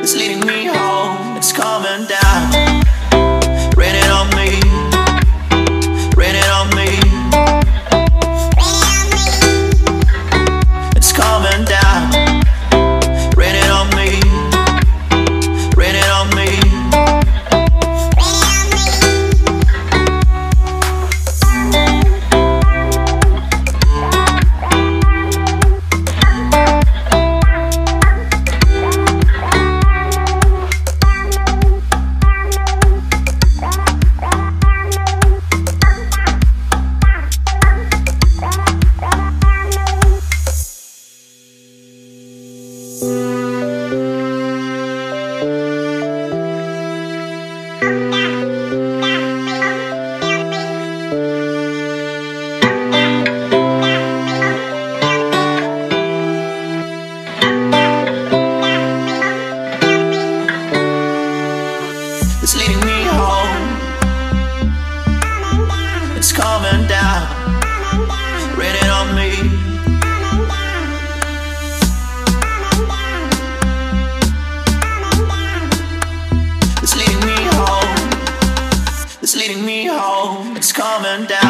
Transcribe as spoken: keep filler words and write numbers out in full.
It's leading me home, it's coming down. Raining on me, raining on me. It's coming down. Raining on me, raining on me. It's leading me home. It's coming down. Raining on me. It's leading me home. It's leading me home. It's coming down.